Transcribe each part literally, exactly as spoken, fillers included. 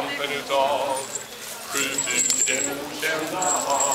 kampen utav. Skjut ut det okända hav.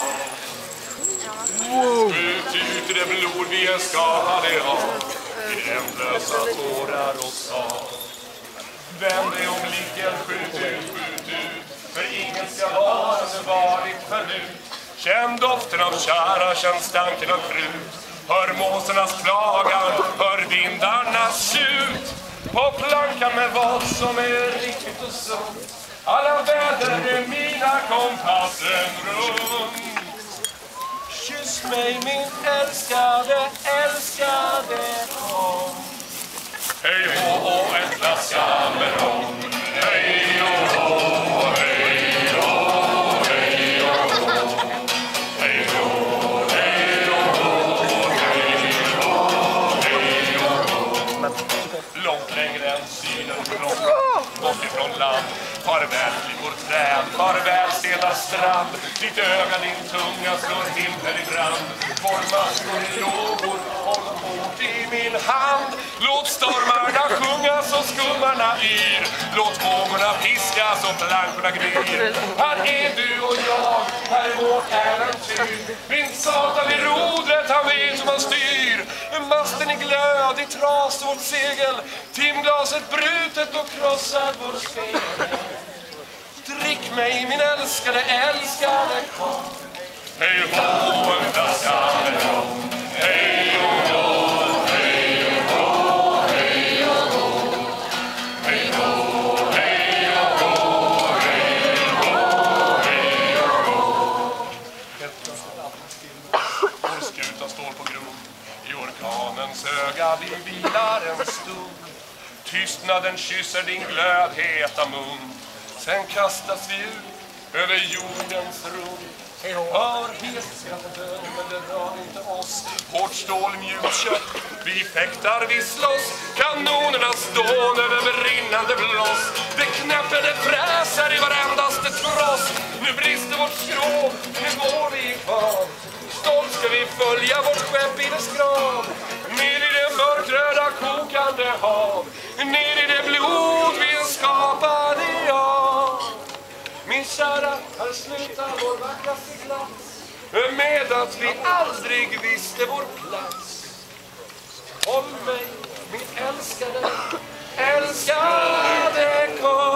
Skjut ut det blod vi är skadade av. I ändlösa tårar och sav. Vänd dig om liken, skjut ut, skjut ut. För ingen ska vara så varit förut. Känn doften av kära, känn stanken av krut. Hör måsarnas klagan, hör vindarnas tjut. På plankan med vad som är riktigt och sunt. Alla väder är mina kompassen runt. Kyss mig min älskade, älskade kom. Hej hå och en glas Cameron. Hej och hå, hej och hå, hej och hå. Hej och hå, hej och hå, hej och hå, hej och hå. Långt längre än synen från, bort ifrån land. Farväl till vår träd, farväl stela strand. Ditt öga, din tunga slår himmel i brand. Vår maskor i lågor, håll hårt i min hand. Låt stormarna sjunga så skummarna yr. Låt vågorna piska så plankorna gnyr. Här är du och jag, här är vårt äventyr. Vind satan i rodret, han vet hur man styr. Masten i glöd, i tras vårt segel. Timglaset brutet och krossad vår spegel. Drick mig min älskade, älskade kom. Hej och hå, en glas Cameron. Hej och hå, hej och hå, hej och hå. Hej och hå, hej och hå, hej och hå, hej och hå. Vår skuta står på grund. I orkanens öga vi vilar en stund. Tystnaden kysser din glödheta mun. Sen kastas vi ut över jordens rum. Hör hesskatten, men det rör inte oss. Hårt stål, mjukt kött, vi fäktar, vi slåss. Kanonernas dån över brinnande blås. Det knäpper, det fräser i varendaste tross. Nu brister vårt skrov, nu går vi kvar. Stolt ska vi följa vårt skepp i dess grav. Ner i det mörkröda kokande hav. Ner i det blod vi skapade av. Min kära, här slutar vår vackraste glans. Med att vi aldrig visste vår plats. Håll mig, min älskade, älskade kom.